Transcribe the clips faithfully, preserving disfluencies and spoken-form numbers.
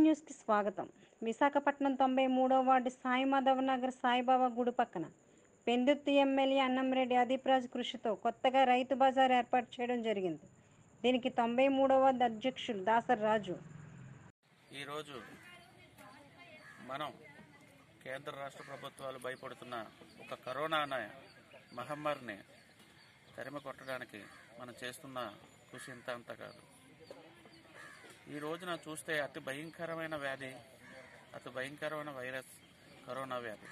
News కి స్వాగతం. విశాఖపట్నం తొంభై మూడవ వార్డు సాయి మాధవ నగర్ సాయిబాబా గుడి పక్కన పెందుర్తి ఎమ్మెల్యే అన్నంరెడ్డి అదీప్రాజ్ కృషితో కొత్తగా రైతు బజార్ ఏర్పాటు చేయడం జరిగింది. దీనికి తొంభై మూడవ వార్డు అధ్యక్షులు దాసర్ రాజు. ఈరోజు మనం కేంద్ర రాష్ట్ర ప్రభుత్వాలు భయపడుతున్న ఒక కరోనా అనే మహమ్మారిని తరిమి కొట్టడానికి మనం చేస్తున్న కృషి ఇంత అంత కాదు. ఈ రోజున చూస్తే అతి భయంకరమైన వ్యాధి, అతి భయంకరమైన వైరస్ కరోనా వ్యాధి.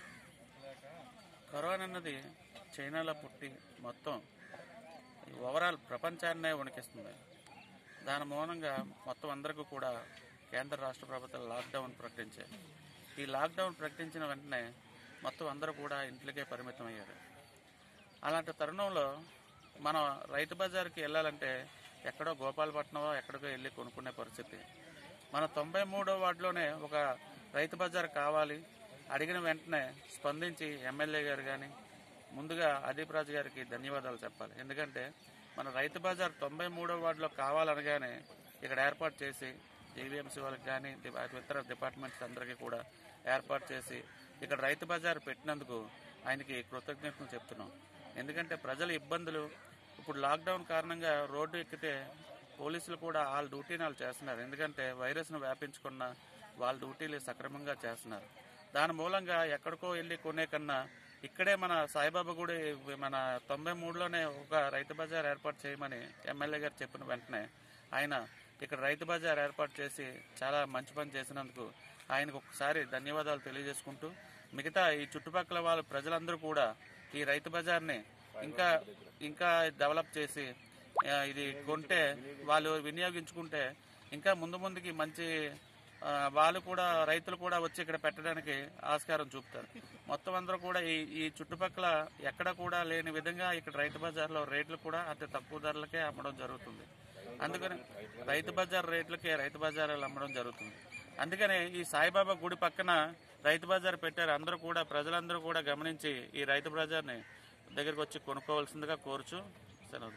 కరోనా అన్నది చైనాలో పుట్టి మొత్తం ఓవరాల్ ప్రపంచాన్నే వణికిస్తుంది. దాని మూలంగా మొత్తం అందరికీ కూడా కేంద్ర రాష్ట్ర ప్రభుత్వాలు లాక్డౌన్ ప్రకటించాయి. ఈ లాక్డౌన్ ప్రకటించిన వెంటనే మొత్తం అందరూ కూడా ఇంట్లోకే పరిమితం అయ్యారు. అలాంటి తరుణంలో మనం రైతు బజార్కి వెళ్ళాలంటే ఎక్కడో గోపాలపట్నమో ఎక్కడికో వెళ్ళి కొనుక్కునే పరిస్థితి. మన తొంభై మూడో వార్డులోనే ఒక రైతు బజార్ కావాలి, అడిగిన వెంటనే స్పందించి ఎమ్మెల్యే గారు కానీ ముందుగా అదీప్రాజ్ గారికి ధన్యవాదాలు చెప్పాలి. ఎందుకంటే మన రైతు బజార్ తొంభై మూడో వార్డులో కావాలనగానే ఇక్కడ ఏర్పాటు చేసి జీవీఎంసీ వాళ్ళకి కానీ ఇతర డిపార్ట్మెంట్స్ అందరికీ కూడా ఏర్పాటు చేసి ఇక్కడ రైతు బజార్ పెట్టినందుకు ఆయనకి కృతజ్ఞతలు చెప్తున్నాం. ఎందుకంటే ప్రజల ఇబ్బందులు ఇప్పుడు లాక్డౌన్ కారణంగా రోడ్డు ఎక్కితే పోలీసులు కూడా వాళ్ళ డ్యూటీని వాళ్ళు చేస్తున్నారు. ఎందుకంటే వైరస్ను వ్యాపించుకున్న వాళ్ళ డ్యూటీలు సక్రమంగా చేస్తున్నారు. దాని మూలంగా ఎక్కడికో వెళ్ళి కొనే కన్నా ఇక్కడే మన సాయిబాబా గుడి మన తొంభై మూడులోనే ఒక రైతు బజార్ ఏర్పాటు చేయమని ఎమ్మెల్యే గారు చెప్పిన వెంటనే ఆయన ఇక్కడ రైతు బజార్ ఏర్పాటు చేసి చాలా మంచి పని చేసినందుకు ఆయనకు ఒకసారి ధన్యవాదాలు తెలియజేసుకుంటూ, మిగతా ఈ చుట్టుపక్కల వాళ్ళ ప్రజలందరూ కూడా ఈ రైతు బజార్ని ఇంకా ఇంకా డెవలప్ చేసి ఇది కొంటే వాళ్ళు వినియోగించుకుంటే ఇంకా ముందు ముందుకి మంచి వాళ్ళు కూడా రైతులు కూడా వచ్చి ఇక్కడ పెట్టడానికి ఆస్కారం చూపుతారు. మొత్తం అందరూ కూడా ఈ ఈ చుట్టుపక్కల ఎక్కడ కూడా లేని విధంగా ఇక్కడ రైతు బజార్లో రేట్లు కూడా అతి తక్కువ ధరలకే అమ్మడం జరుగుతుంది. అందుకని రైతు బజార్ రేట్లకే రైతు బజార్లు అమ్మడం జరుగుతుంది. అందుకనే ఈ సాయిబాబా గుడి పక్కన రైతు బజార్ పెట్టారు. అందరూ కూడా ప్రజలందరూ కూడా గమనించి ఈ రైతు బజార్ని దగ్గరకు వచ్చి కొనుక్కోవాల్సిందిగా కోరుచు సెలవు.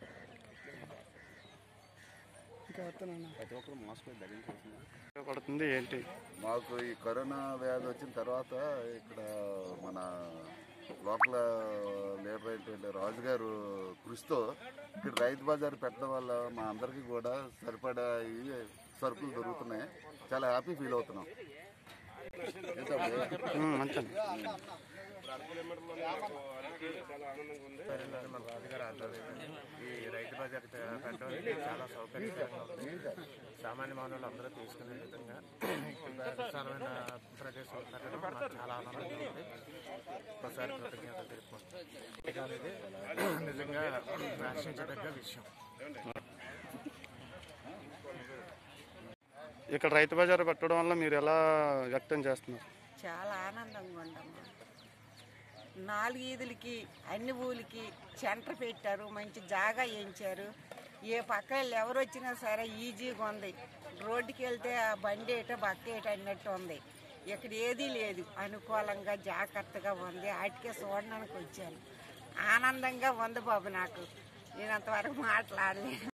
పడుతుంది ఏంటి మాకు ఈ కరోనా వ్యాధి వచ్చిన తర్వాత ఇక్కడ మన లోకల్ లీడర్ అయిన రాజు గారు కృషితో ఇక్కడ రైతు బజార్ పెట్టడం వల్ల మా అందరికీ కూడా సరిపడా సరుకులు దొరుకుతున్నాయి. చాలా హ్యాపీ ఫీల్ అవుతున్నాం. ఈ రైతు బజార్ పెట్టడానికి చాలా సౌకర్యకరంగా ఉంది. సామాన్య మానవులు అందరూ తీసుకునే విధంగా విశాలమైన ప్రదేశం పెట్టడం నాకు చాలా ఆనందంగా ఉంది. ఒకసారి కృతజ్ఞతలు తెలుపుకుంటాం. అనేది నిజంగా హర్షించదగ్గ విషయం. ఇక్కడ రైతు బజార్ పెట్టడం వల్ల మీరు ఎలా వ్యక్తం చేస్తున్నారు? చాలా ఆనందంగా ఉండమ్మా. నాలుగు ఈదులకి అన్ని ఊళ్ళకి సెంటర్ పెట్టారు, మంచి జాగా వేయించారు. ఏ పక్క ఎవరు వచ్చినా సరే ఈజీగా ఉంది. రోడ్డుకి వెళ్తే ఆ బండి ఏటో బక్క ఏటో అన్నట్టు ఉంది. ఇక్కడ ఏదీ లేదు, అనుకూలంగా జాగ్రత్తగా ఉంది. వాటికే చూడడానికి వచ్చాను. ఆనందంగా ఉంది బాబు. నాకు నేను అంతవరకు మాట్లాడలేదు.